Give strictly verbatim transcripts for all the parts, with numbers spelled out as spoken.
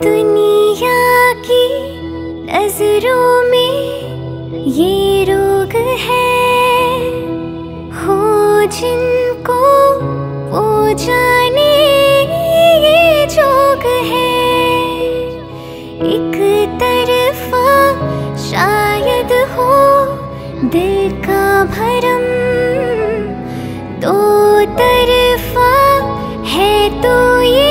दुनिया की नजरों में ये रोग है, हो जिनको वो जाने ये जोग है। एक तरफा शायद हो दिल का भरम, दो तरफा है तो ये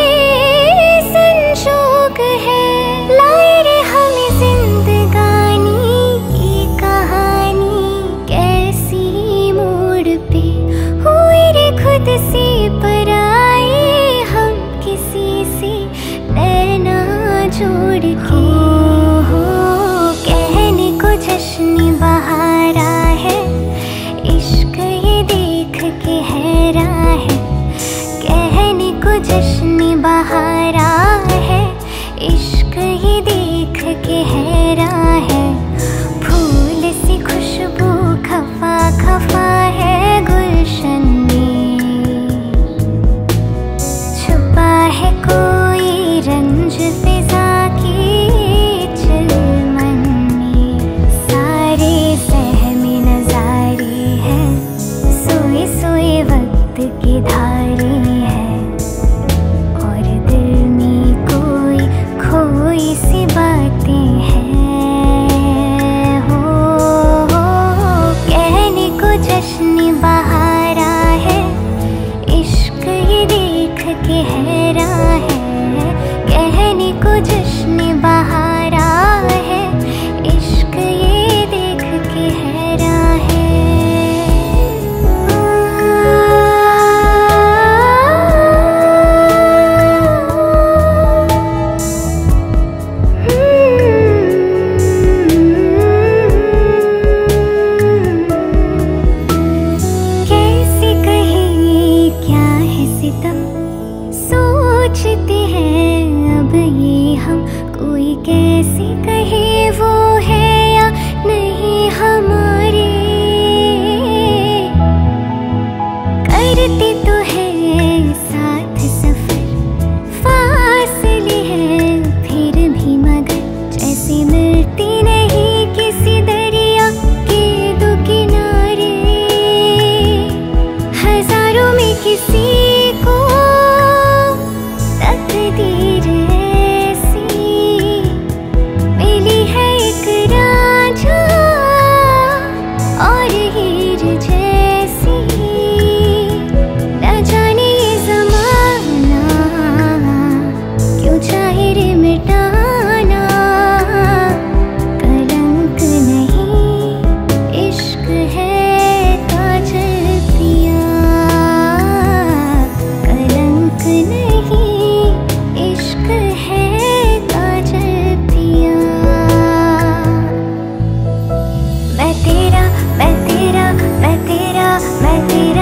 संजोग है। लाए रे हमें जिंदगानी की कहानी, कैसी मोड़ पे हुई रे खुद से पराए, हम किसी से नैना जोड़ के। हो कहने को जश्न बहारा है, इश्क ये देख के हैरा है। कहने को जश्न बहारा है, इश्क ये देख के हैरा है। फूल सी खुशबू खफा खफा है गुलशन में, छुपा है कोई रंज फिजा की चिलमन में। सारे सहमे नजारे हैं, सोए सोए वक्त की धारे हैं, और दिल में कोई खोई सी बातें हैं। हो, हो कहने को जश्न बहारा है, इश्क ये देख के हैरा है। कहने को जश्न बहारा है, इश्क ये देख के हैरा है। कैसे कहे क्या है सितम, सोचते हैं अब ये हम। कोई कैसे कहे वो है या नहीं हमारे, करते तो है साथ सफर, फासले हैं फिर भी मगर जैसे मिलते नहीं किसी दरिया के दो किनारे। हजारों में किसी को तकदीर ऐसी मिली है, एक रांझा और हीर जैसी। न जाने ये ज़माना क्यों चाहे रे मिटाना, कलंक नहीं इश्क है काजल पिया, कलंक नहीं इश्क है काजल पिया। मैं तेरा मैं तेरा मैं तेरा मैं तेरा